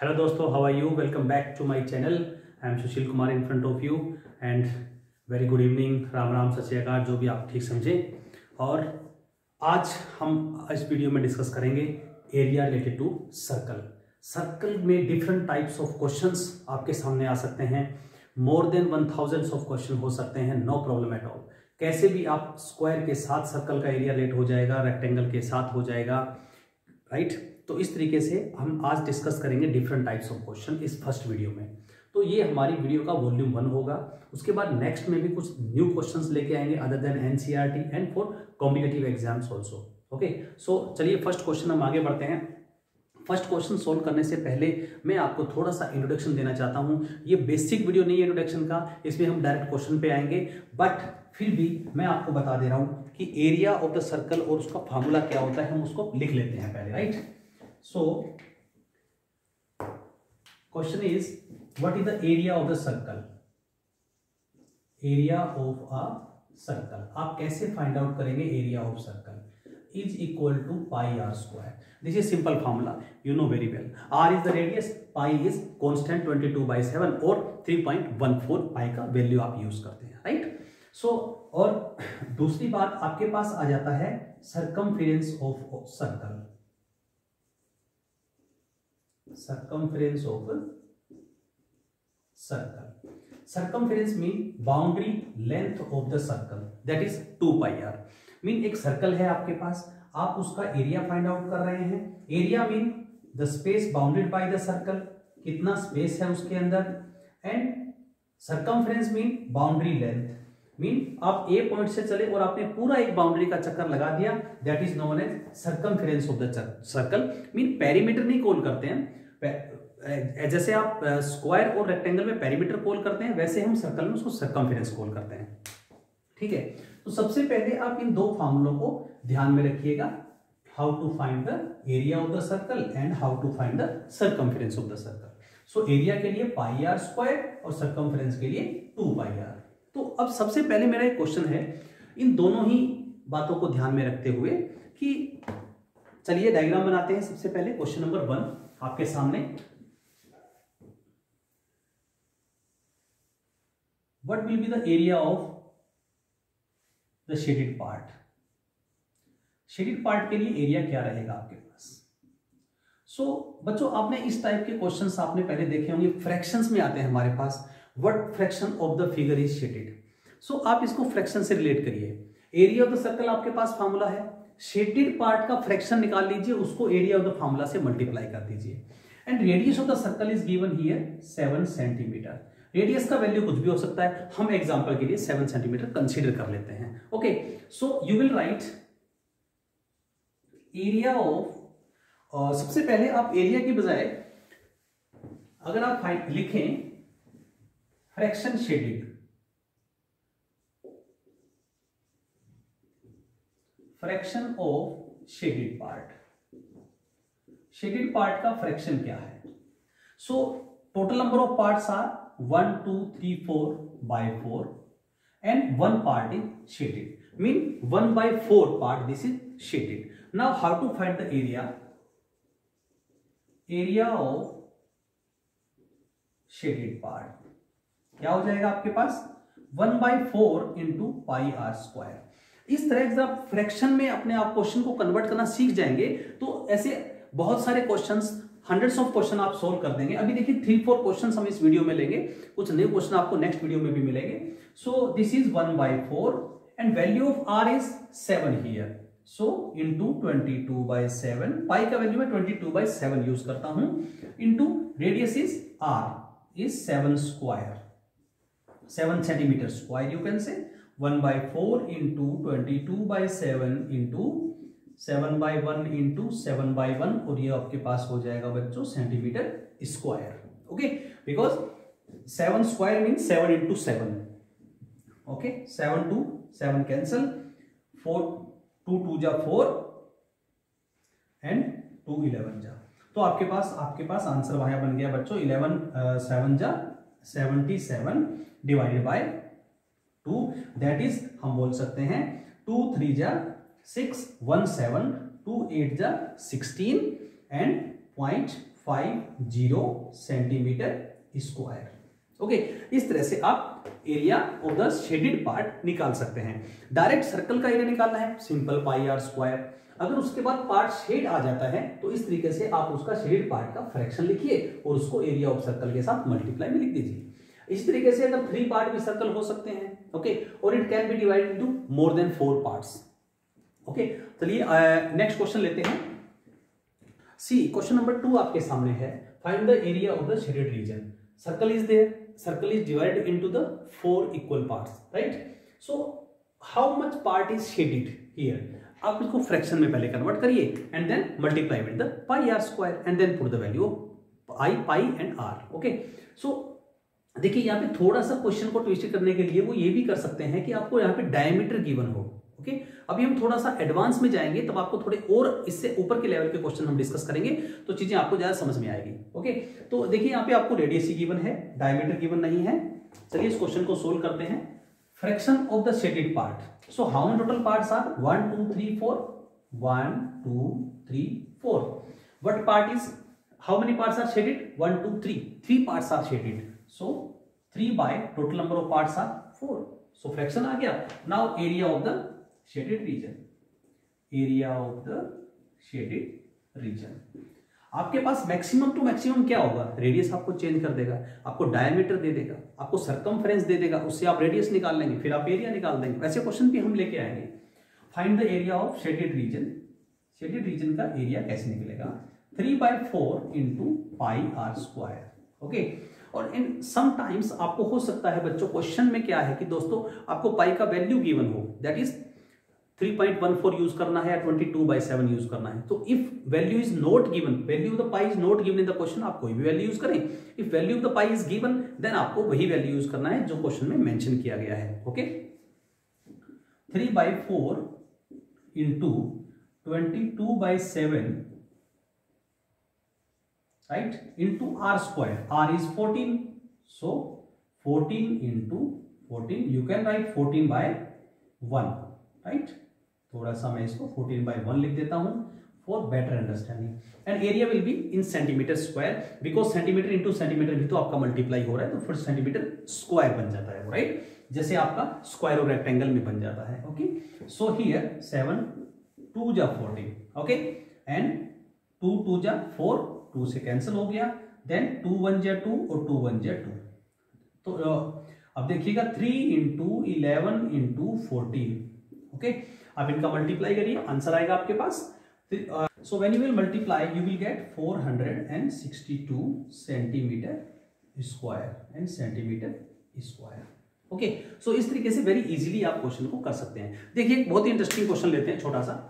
Hello दोस्तों, how are you? Welcome back to my channel. I am Sushil Kumar in front of you and very good evening, Ram Ram, Sat Shri अकाल, जो भी आप ठीक समझें। और आज हम इस वीडियो में डिस्कस करेंगे area related to circle. Circle में डिफरेंट टाइप्स ऑफ क्वेश्चंस आपके सामने आ सकते हैं। मोर देन 1000 ऑफ क्वेश्चन हो सकते हैं, नो प्रॉब्लम एट ऑल। कैसे भी आप स्क्वायर के साथ सर्कल का एरिया रिलेट हो जाएगा, रेक्टेंगल के साथ हो जाएगा, राइट। तो इस तरीके से हम आज डिस्कस करेंगे डिफरेंट टाइप्स ऑफ क्वेश्चन इस फर्स्ट वीडियो में। तो ये हमारी वीडियो का वॉल्यूम 1 होगा। उसके बाद नेक्स्ट में भी कुछ न्यू क्वेश्चंस लेके आएंगे other than NCERT and for competitive exams also. Okay, so चलिए फर्स्ट क्वेश्चन हम आगे बढ़ते हैं। फर्स्ट क्वेश्चन सोल्व करने से पहले मैं आपको थोड़ा सा इंट्रोडक्शन देना चाहता हूं। ये बेसिक वीडियो नहीं है इंट्रोडक्शन का, इसमें हम डायरेक्ट क्वेश्चन पे आएंगे, बट फिर भी मैं आपको बता दे रहा हूं कि एरिया ऑफ द सर्कल और उसका फार्मूला क्या होता है, हम उसको लिख लेते हैं पहले, right. So, question is, what is the area of the circle? Area of a circle. आप कैसे find out करेंगे area of circle? Is equal to pi r square. This is simple formula. You know very well. R is the radius, pi is constant 22/7 और 3.14 pi का value आप use करते हैं, right. सो और दूसरी बात आपके पास आ जाता है circumference of circle. Circumference of a circle. Circumference mean boundary length of the circle, that is 2 pi r. Mean एक सर्कल है आपके पास, आप उसका एरिया फाइंड आउट कर रहे हैं। Area mean the space bounded by the circle, कितना space है उसके अंदर। And circumference mean boundary length, mean आप ए पॉइंट से चले और आपने पूरा एक बाउंड्री का चक्कर लगा दिया, that is known as circumference of the circle. Mean perimeter नहीं कॉल करते हैं, जैसे आप स्क्वायर और रेक्टेंगल में पेरीमीटर कॉल करते हैं, वैसे हम सर्कल में उसको सर्कमफ्रेंस कॉल करते हैं, ठीक है। तो सबसे पहले आप इन दो फार्मूलों को ध्यान में रखिएगा, how to find the area of the circle and how to find the circumference of the circle. So area के लिए पाई आर स्क्वायर और सर्कमफ्रेंस के लिए 2 पाई आर। तो अब सबसे पहले मेरा एक क्वेश्चन है, इन दोनों ही बातों को ध्यान में रखते हुए कि चलिए डायग्राम बनाते हैं। सबसे पहले क्वेश्चन नंबर 1 आपके सामने, what will be the area of the shaded part. Shaded part के लिए एरिया क्या रहेगा आपके पास। सो बच्चों, आपने इस टाइप के क्वेश्चंस आपने पहले देखे होंगे, फ्रैक्शंस में आते हैं हमारे पास। What fraction of the figure is shaded. So आप इसको फ्रैक्शन से रिलेट करिए। एरिया ऑफ द सर्कल आपके पास फार्मूला है, शेडेड पार्ट का फ्रैक्शन निकाल लीजिए, उसको एरिया ऑफ द फार्मूला से मल्टीप्लाई कर दीजिए। And radius of the circle is given here 7 centimetre. रेडियस का वैल्यू कुछ भी हो सकता है, हम एग्जांपल के लिए 7 सेंटीमीटर कंसीडर कर लेते हैं। Okay, so you will write area of, सबसे पहले आप एरिया की बजाय अगर आप लिखें fraction shaded, fraction of shaded part. Shaded part का फ्रैक्शन क्या है। So total number of parts are 1 2 3 4 by 4 and 1 part is shaded, mean 1 by 4 part this is shaded. Now how to find the area of shaded part क्या हो जाएगा आपके पास 1 by 4 into pi r square। इस तरह से आप fraction में अपने आप क्वेश्चन को कन्वर्ट करना सीख जाएंगे तो ऐसे बहुत सारे क्वेश्चंस, हंड्रेड्स ऑफ क्वेश्चन आप सोल्व कर देंगे। अभी देखिए 3-4 क्वेश्चंस हम इस वीडियो में लेंगे, कुछ नए क्वेश्चन आपको नेक्स्ट वीडियो में भी मिलेंगे। So this is 1 by 4 and value of r is 7 here, so into 22/7। Pi का वैल्यू मैं 22/7 यूज करता हूं, into radius is r is 7 square, 7 centimetre square, you can say 1 by 4 into 22/7 into 7/1 into 7/1, और ये आपके पास हो जाएगा बच्चों centimetre square. Okay, because 7 square mean 7 into 7। Okay, 7 to 7 cancel, 4 2 2 जा 4 एंड 2 11 जा, तो आपके पास आंसर वहां बन गया बच्चों 11 7 जा 77 डिवाइडेड बाय 2, दैट इज हम बोल सकते हैं 2 3 जा 6 1 7 2 8 जा 16 एंड 50 सेंटीमीटर स्क्वायर। ओके, इस तरह से आप area of the shaded part निकाल सकते हैं। डायरेक्ट सर्कल का एरिया निकालना है, सिंपल पाई आर स्क्वायर। अगर उसके बाद पार्ट शेड आ जाता है तो इस तरीके से आप उसका शेडेड पार्ट का फ्रैक्शन लिखिए और उसको एरिया ऑफ सर्कल के साथ मल्टीप्लाई में लिख दीजिए। इस तरीके से अगर 3 पार्ट भी सर्कल हो सकते हैं, ओके, और it can be divided into more than 4 parts. Okay, चलिए नेक्स्ट क्वेश्चन लेते हैं। सी क्वेश्चन नंबर 2 आपके सामने है, find the area of the shaded region. Circle is there, circle is divided into the 4 equal parts, right? So how much part is shaded here? आप इसको fraction में पहले convert करिए and then multiply with the pi are square and then put the value of I, pi and R. Okay, so देखिए यहाँ पे थोड़ा सा क्वेश्चन को ट्विस्ट करने के लिए वो ये भी कर सकते हैं कि आपको यहाँ पे डायमीटर गिवन हो। ओके, अभी हम थोड़ा सा एडवांस में जाएंगे तब आपको थोड़े और इससे ऊपर के लेवल के क्वेश्चन हम डिस्कस करेंगे तो चीजें आपको ज्यादा समझ में आएगी। ओके, तो देखिए यहाँ पे आपको रेडियस ही गिवन है, डायमीटर गिवन नहीं है। चलिए इस क्वेश्चन को सोल्व करते हैं। Fraction of the shaded part, so how many total parts are 1 2 3 4 1 2 3 4। What part is, how many parts are shaded? 1 2 3 parts are shaded, so 3 by total number of parts are 4, so fraction आ गया। Now area of the shaded region, area of the shaded region. आपके पास maximum to maximum क्या होगा? Radius आपको change कर देगा, आपको डायमीटर दे देगा, आपको सरकमफ्रेंस दे देगा, उससे आप रेडियस निकाल लेंगे, फिर आप एरिया निकाल देंगे। वैसे क्वेश्चन भी हम लेके आएंगे। Find the area of shaded region. Shaded region का एरिया कैसे निकलेगा? 3/4 into pi are square. Okay, और इन समटाइम्स आपको हो सकता है बच्चों क्वेश्चन में क्या है कि दोस्तों आपको पाई का वैल्यू गिवन हो, दैट इज 3.14 यूज करना है या 22/7 यूज करना है। तो if value is not given, value of the pi is not given in the question, आप कोई भी वैल्यू यूज करें। If value of the pi is given then आपको वही वैल्यू यूज करना है जो क्वेश्चन में मेंशन किया गया है। Okay, 3/4 into 22/7, right, into r square. R is 14, so 14 into 14, you can write 14/1, right? थोड़ा सा मैं इसको 14/1 लिख देता हूं for better understanding. And area will be in centimetre square, because centimetre into centimetre भी तो आपका मल्टीप्लाई हो रहा है, तो फिर सेंटीमीटर स्क्वायर बन जाता है, राइट? जैसे आपका स्क्वायर और रेक्टेंगल में बन जाता है। ओके, सो हियर 7 2 जा 14, ओके, एंड 2 2 जा 4, 2 से कैंसिल हो गया, देन 2 1 जा 2 और 2 1 जा 2। तो अब देखिएगा 3 इंटू 11 इंटू 14। ओके, आप इनका मल्टीप्लाई करिए, आंसर आएगा आपके पास। So when you will multiply you will get 462 centimetre square and centimetre square. Okay, so इस तरीके से वेरी इजीली आप क्वेश्चन को कर सकते हैं। देखिए एक बहुत ही इंटरेस्टिंग क्वेश्चन लेते हैं छोटा सा।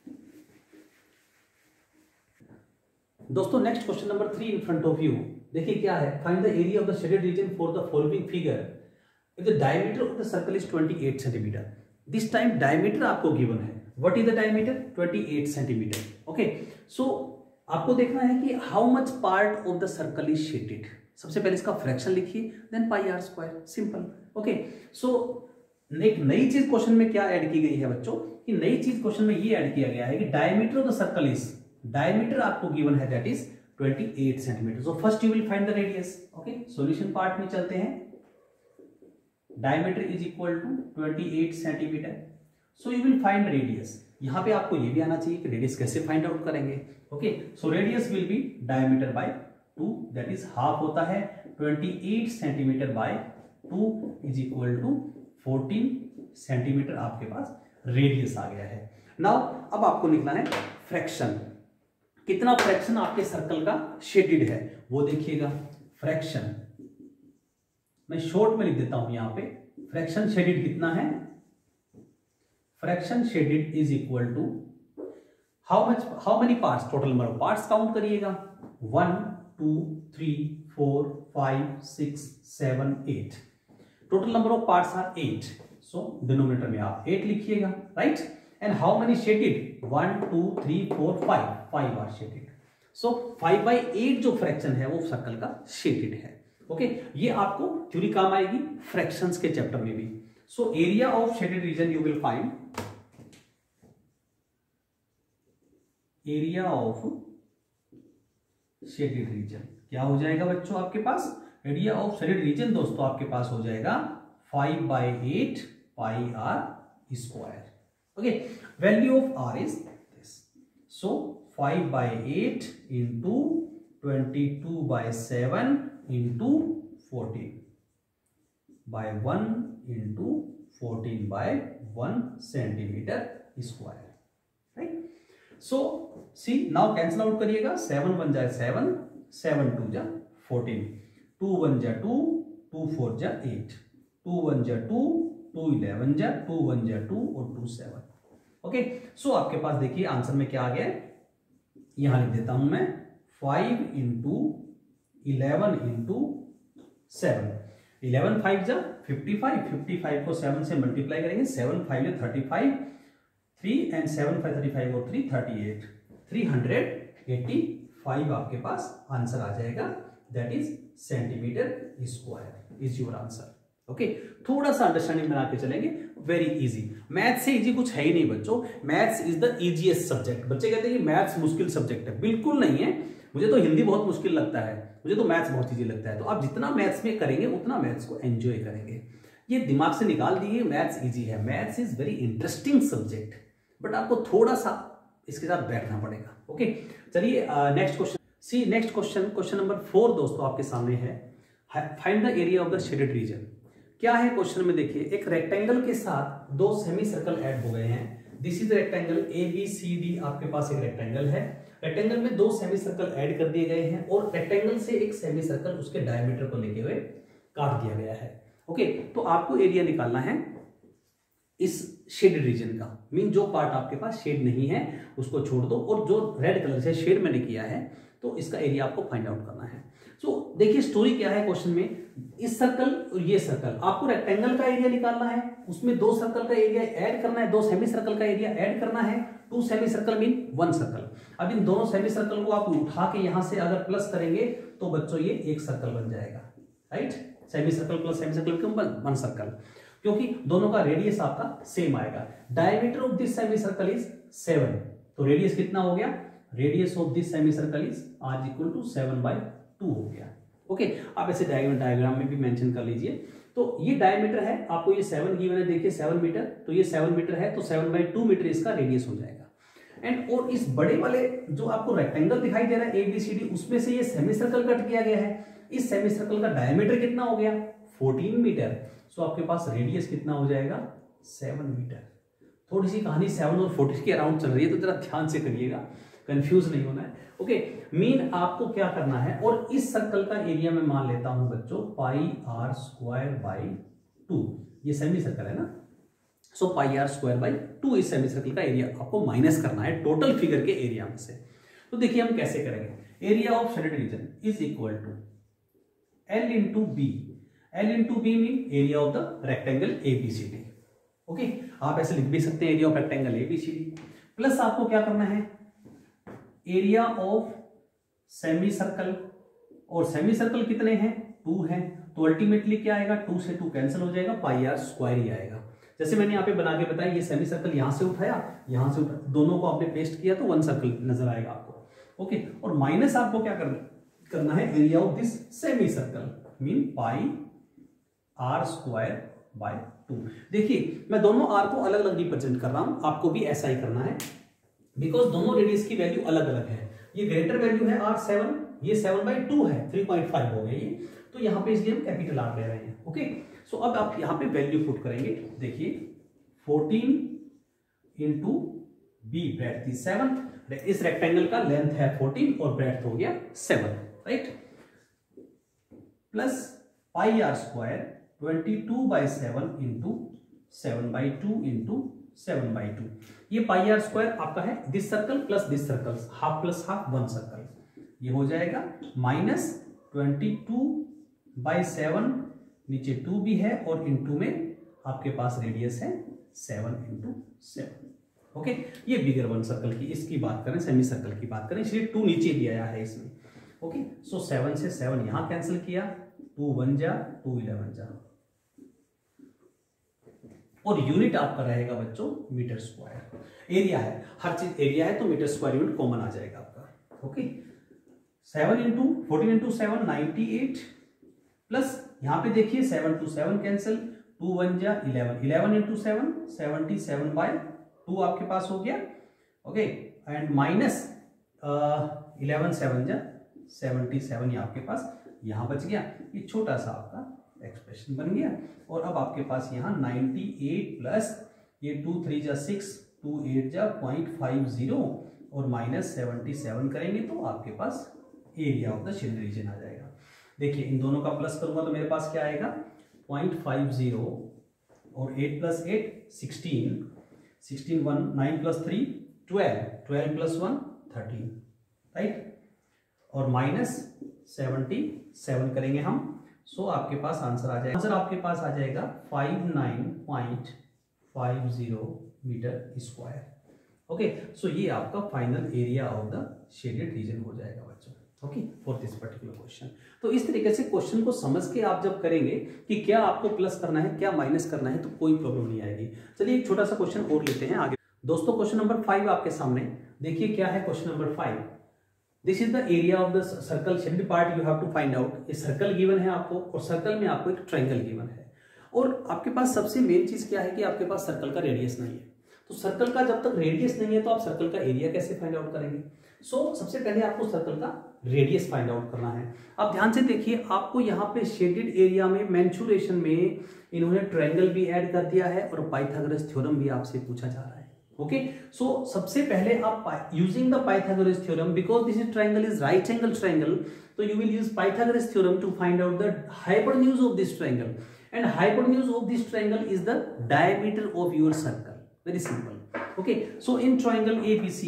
दोस्तों next question number 3 in front of you. देखिए क्या है, find the area of the shaded region for the following figure. If the diameter of the circle is 28 centimetre, this time diameter आपको given है। What is the diameter? 28 centimetre. Okay, so आपको देखना है कि how much part of the circle is shaded. सबसे पहले इसका fraction लिखिए, then pi are square, simple. Okay, so एक नई चीज क्वेश्चन में क्या ऐड की गई है बच्चों, कि नई चीज क्वेश्चन में ये ऐड किया गया है कि diameter of the circle is, diameter आपको गिवन है that is 28 centimetre. So first you will find the radius. Okay, solution part में चलते हैं। Diameter is equal to 28 centimetre, so you will find radius. यहां पे आपको ये भी आना चाहिए कि रेडियस कैसे फाइंड आउट करेंगे। Okay, so radius will be diameter by 2, that is half होता है 28 centimetre by 2 is equal to 14 centimetre. आपके पास रेडियस आ गया है। नाउ अब आपको लिखना है फ्रैक्शन। कितना फ्रैक्शन आपके सर्कल का शेडेड है वो देखिएगा। फ्रैक्शन मैं शॉर्ट में लिख देता हूं यहां पे, फ्रैक्शन शेडेड कितना है? Fraction shaded is equal to how many parts, total number of parts count करिएगा। 1 2 3 4 5 6 7 8, total number of parts are 8, so denominator में आप 8 लिखिएगा, right? And how many shaded? 1 2 3 4 5 are shaded. So 5/8 जो फ्रैक्शन है वो circle का शेडेड है। Okay, ये आपको थ्योरी काम आएगी फ्रैक्शंस के चैप्टर में भी। So area of shaded region you will find, area of shaded region. क्या हो जाएगा बच्चों आपके पास? एरिया ऑफ शेडेड रीजन दोस्तों आपके पास हो जाएगा 5/8 pi are square. Okay, value of r is this, so 5/8 into 22/7 into 14/1 into 14/1 centimetre square, right. So see now cancel out करिएगा, 7 1 जा 7, 7 2 जा 14, 2 1 जा 2, 2 4 जा 8, 2 1 जा 2, 2 11 जा 2 1 जा 2 और 2 7। ओके, सो आपके पास देखिए आंसर में क्या आ गया है, यहां लिख देता हूं मैं 5 इंटू 11 इंटू 7, 11 5 जा 55, 55 को 7 से मल्टीप्लाई करेंगे, 7 5 जा 35, 3 एंड 7 5 35 और 3 38, 385 आपके पास आंसर आ जाएगा, that is centimetre square is your answer. Okay, थोड़ा सा अंडरस्टैंडिंग बना के चलेंगे, वेरी इजी। मैथ्स से इजी कुछ है ही नहीं बच्चों, maths is the easiest subject. बच्चे कहते हैं कि मैथ्स मुश्किल सब्जेक्ट है, बिल्कुल नहीं है। मुझे तो हिंदी बहुत मुश्किल लगता है, मुझे तो मैथ्स बहुत इजी लगता है। तो आप जितना मैथ्स में करेंगे उतना मैथ्स को एंजॉय करेंगे। ये दिमाग से निकाल दिए, मैथ्स इजी है, maths is very interesting subject, but आपको थोड़ा सा इसके साथ बैठना पड़ेगा। ओके, चलिए next question. See next question, question number 4 दोस्तों आपके सामने है, find the area of the shaded region. क्या है क्वेश्चन में? देखिए, एक रेक्टेंगल के साथ 2 सेमी सर्कल ऐड हो गए हैं। दिस इज रेक्टेंगल ABCD, आपके पास एक रेक्टेंगल है, रेक्टेंगल में 2 सेमी सर्कल ऐड कर दिए गए हैं और रेक्टेंगल से एक सेमी सर्कल उसके डायमीटर को लेके हुए काट दिया गया है। ओके, तो आपको एरिया निकालना है इस शेडेड रीजन का, मीन जो पार्ट आपके पास शेड नहीं है उसको छोड़ दो, और जो रेड कलर से शेड मैंने किया है तो इसका एरिया आपको फाइंड आउट करना है। सो देखिए स्टोरी क्या है क्वेश्चन में, इस सर्कल और ये सर्कल, आपको रेक्टेंगल का एरिया निकालना है, उसमें 2 सर्कल का एरिया ऐड करना है, 2 सेमी सर्कल का एरिया ऐड करना है, 2 सेमी सर्कल मीन 1 सर्कल। अब इन दोनों सेमी सर्कल को आप उठा के यहां से अगर प्लस करेंगे तो बच्चों ये एक सर्कल बन जाएगा, right. Semi circle plus semi circle क्यों? 1 सर्कल, क्योंकि दोनों का रेडियस आपका सेम आएगा। Diameter of this semi circle is 7, तो रेडियस कितना हो गया? Radius of this semi circle is r equal to 7/2 हो गया। ओके, आप ऐसे डायग्राम में भी मेंशन कर लीजिए। तो ये डायमीटर है, आपको ये 7 गिवन है, देखिए 7 मीटर, तो ये 7 मीटर है, तो 7/2 मीटर इसका रेडियस हो जाएगा। एंड और इस बड़े वाले जो आपको रेक्टेंगल दिखाई दे रहा है ABCD, उसमें से ये सेमी सर्कल कट किया गया है। इस सेमी सर्कल का डायमीटर कितना हो गया? 14 मीटर। सो आपके पास रेडियस कितना हो जाएगा? 7 मीटर। थोड़ी सी कहानी 7 और 14 के अराउंड चल रही है, तो जरा ध्यान से करिएगा, कंफ्यूज नहीं होना है। ओके, मीन आपको क्या करना है, और इस सर्कल का एरिया मैं मान लेता हूं बच्चों πr²/2, ये सेमी सर्कल है ना, सो πr²/2 इस सेमी सर्कल का एरिया आपको माइनस करना है टोटल फिगर के एरिया में से। तो देखिए हम कैसे करेंगे, area of shaded region is equal to L into b. L into b mean area of the rectangle ABCD। Okay, आप ऐसे लिख भी सकते हैं area of rectangle ABCD, plus आपको क्या करना है, एरिया ऑफ सेमी सर्कल, और सेमी सर्कल कितने हैं? 2 हैं, तो अल्टीमेटली क्या आएगा? 2 से 2 कैंसिल हो जाएगा, πr² ही आएगा। जैसे मैंने यहाँ पे बना के बताया, ये सेमी सर्कल यहां से उठाया, यहां से उठाया, दोनों को आपने पेस्ट किया तो 1 सर्कल नजर आएगा आपको। ओके, और माइनस आपको क्या करना है, area of this semi circle mean πr²/2। देखिए मैं दोनों r को अलग अलग रिप्रेजेंट कर रहा हूं, आपको भी ऐसा ही करना है, बिकॉज दोनों रेडियस की वैल्यू अलग अलग है। ये ग्रेटर वैल्यू है r7, ये 7/2 है, 3.5 हो गया ये, तो यहां पे इसलिए हम कैपिटल R ले रहे हैं। ओके, सो अब आप यहां पे वैल्यू पुट करेंगे, देखिए 14 इंटू बी, ब्रेड्थ थी 7, इस रेक्टेंगल का लेंथ है 14 और ब्रेड्थ हो गया 7, right, plus πr² 22/7 into 7/2 into 7/2। ये πr² आपका है this circle plus this circle, half plus half 1 circle, ये हो जाएगा -22/7, नीचे 2 भी है और इंटू में आपके पास रेडियस है 7 इंटू 7। ओके, ये बिगर 1 सर्कल की इसकी बात करें, सेमी सर्कल की बात करें, इसलिए 2 नीचे भी आया है इसमें। ओके, सो 7 से 7 यहां कैंसिल किया, 2 1 जा 2 11 जा, और यूनिट आपका रहेगा बच्चों मीटर स्क्वायर। एरिया है, हर चीज एरिया है तो मीटर स्क्वायर यूनिट कॉमन आ जाएगा आपका। ओके, 7 इंटू 14 इंटू 7 98 प्लस यहाँ पे देखिए 7 टू 7 कैंसिल, 2 1 जा 11, 11 इंटू 7 77/2 आपके पास हो गया। ओके एंड माइनस 11 7 जा 77 ये आपके पास यहाँ बच गया। ये छोटा सा आपका एक्सप्रेशन बन गया। और अब आपके पास यहाँ 98 प्लस ये 2 3 जा 6, 2 8 जा 0.50 और माइनस 77 करेंगे तो आपके पास area of the shaded region आ जाएगा। देखिए इन दोनों का प्लस करूंगा तो मेरे पास क्या आएगा 0.50 और 8 प्लस 8 16, 16 1 9 प्लस 3 12, 12 प्लस 1 13, राइट, और माइनस 77 करेंगे हम। सो आपके पास आंसर आ जाएगा, आंसर आपके पास आ जाएगा 59.50 मीटर स्क्वायर। ओके सो ये आपका final area of the shaded region हो जाएगा बच्चों। Okay for this particular question. तो इस तरीके से क्वेश्चन को समझ के आप जब करेंगे कि क्या आपको प्लस करना है क्या माइनस करना है तो कोई प्रॉब्लम नहीं आएगी। चलिए एक छोटा सा क्वेश्चन और लेते हैं आगे। दोस्तों क्वेश्चन नंबर 5 आपके सामने देखिए क्या है। Question number 5, this is the area of the circle shaded part you have to find out. ये सर्कल गिवन है आपको और सर्कल में आपको एक ट्रायंगल गिवन है और आपके पास सबसे मेन चीज क्या है कि आपके पास सर्कल का रेडियस नहीं है। तो सर्कल का जब तक रेडियस नहीं है तो आप सर्कल का एरिया कैसे फाइंड आउट करेंगे। सबसे पहले आपको सर्कल का रेडियस फाइंड आउट करना है। आप ध्यान से देखिए आपको यहाँ पे शेडेड एरिया में मेंसुरेशन में इन्होंने ट्रायंगल भी ऐड कर दिया है और पाइथागोरस थ्योरम भी आपसे पूछा जा रहा है। ओके सबसे पहले आप using the Pythagoras theorem because this triangle is right angle triangle, तो you will use Pythagoras theorem to find out the hypotenuse of this triangle and hypotenuse of this triangle is the diameter of your circle. Very simple. Okay, so in triangle ABC,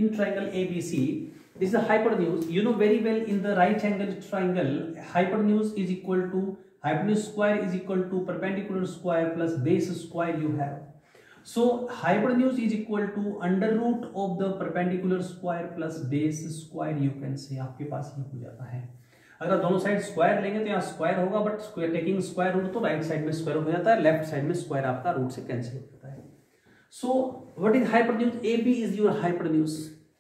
this is the hypotenuse. You know very well in the right angle triangle, hypotenuse is equal to hypotenuse square is equal to perpendicular square plus base square you have. So hypotenuse is equal to under root of the perpendicular square plus base square you can say। आपके पास ये हो जाता है। अगर दोनों side square लेंगे तो यहाँ स्क्वायर होगा but square taking square root तो राइट साइड में स्क्वायर हो जाता है, लेफ्ट साइड में स्क्वायर आपका रूट से कैंसिल हो जाता है। So what is hypotenuse? AB is your hypotenuse.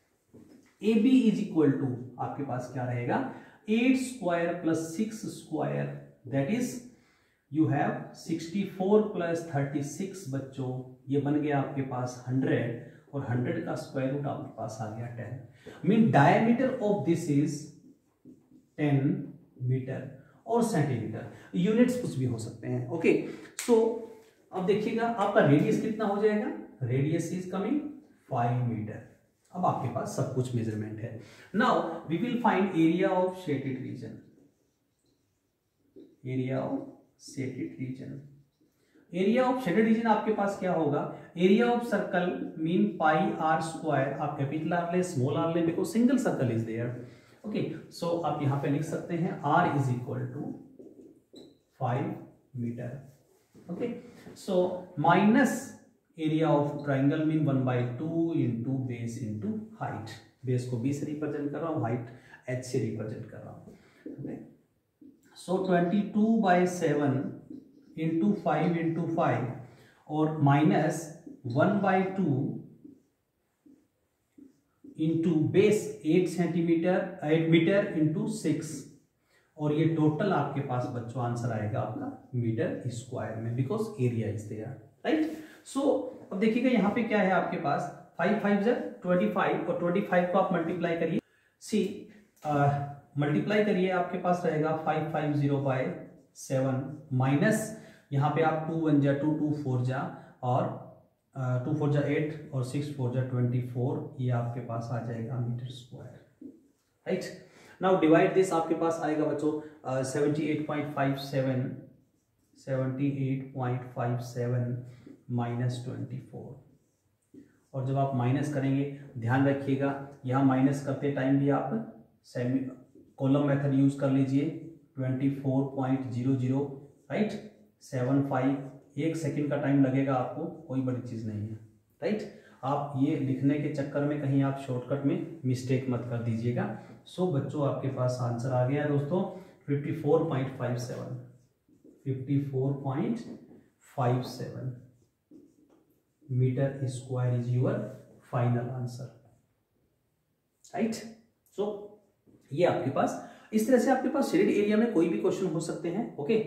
AB is equal to आपके पास क्या रहेगा 8 square plus 6 square, that is you have 64 plus 36 बच्चों, ये बन गया आपके पास 100 और 100 का स्क्वायर रूट आपके पास आ गया 10। Mean diameter of this is 10 metre और सेंटीमीटर, यूनिट्स कुछ भी हो सकते हैं। ओके सो अब देखिएगा आपका रेडियस कितना हो जाएगा, रेडियस इज कमिंग 5 मीटर। अब आपके पास सब कुछ मेजरमेंट है। Now we will find area of shaded region, area of shaded region. Area of shaded region आपके पास क्या होगा, area of circle mean pi are square, आप कैपिटल आर ले स्मॉल आर ले because single circle is there. Okay so आप यहां पे लिख सकते हैं r is equal to 5 metre. Okay so minus area of triangle mean 1/2 into base into height. Base को बी से रिप्रेजेंट कर रहा हूँ, हाइट एच से रिप्रेजेंट कर रहा हूँ। सो 22/7 इंटू 5 इंटू 5 और minus 1/2 into base 8 centimetre 8 metre into 6 और ये टोटल आपके पास बच्चों आंसर आएगा आपका मीटर स्क्वायर में because area is there, right. So अब देखिएगा यहाँ पे क्या है आपके पास 5 5 25 और 25 को आप मल्टीप्लाई करिए, सी मल्टीप्लाई करिए आपके पास रहेगा 550/7 माइनस यहाँ पे आप 2 1 2 2 4 जा और 2 4 8 और 6 4 24, ये आपके पास आ जाएगा metre square, right. Now divide this, आपके पास आएगा बच्चों 78.57 माइनस 24। और जब आप माइनस करेंगे ध्यान रखिएगा यहाँ माइनस करते टाइम भी आप सेमी कॉलम मेथड यूज कर लीजिए 24.00, राइट। 75 1 सेकेंड का टाइम लगेगा आपको, कोई बड़ी चीज नहीं है, राइट। आप ये लिखने के चक्कर में कहीं आप शॉर्टकट में मिस्टेक मत कर दीजिएगा। सो बच्चों आपके पास आंसर आ गया दोस्तों 54.57 metre square is your final answer, right. So ये आपके पास इस तरह से आपके पास शेडेड एरिया में कोई भी क्वेश्चन हो सकते हैं। ओके,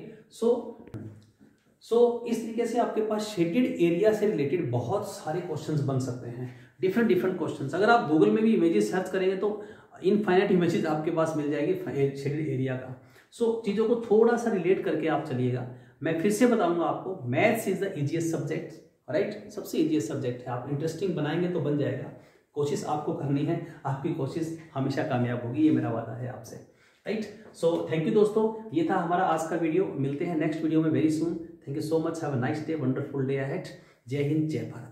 सो इस तरीके से आपके पास शेडेड एरिया से रिलेटेड बहुत सारे क्वेश्चंस बन सकते हैं, डिफरेंट क्वेश्चंस। अगर आप गूगल में भी इमेजेस सर्च करेंगे तो इनफाइनाइट इमेजेस आपके पास मिल जाएगी शेडेड एरिया का। सो चीज़ों को थोड़ा सा रिलेट करके आप चलिएगा। मैं फिर से बताऊंगा आपको, maths is the easiest subject, right, सबसे इजीएस्ट सब्जेक्ट है। आप इंटरेस्टिंग बनाएंगे तो बन जाएगा। कोशिश आपको करनी है, आपकी कोशिश हमेशा कामयाब होगी, ये मेरा वादा है आपसे, राइट। सो थैंक यू दोस्तों, ये था हमारा आज का वीडियो। मिलते हैं नेक्स्ट वीडियो में very soon. Thank you so much, have a nice day, wonderful day ahead. जय हिंद, जय भारत।